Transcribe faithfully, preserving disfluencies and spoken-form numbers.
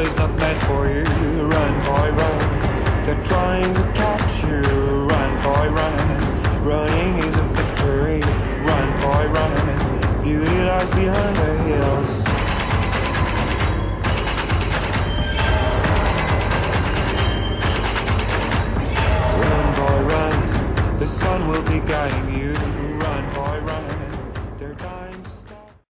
is not meant for you. Run, boy, run. They're trying to catch you. Run, boy, run. Running is a victory. Run, boy, run. Beauty lies behind the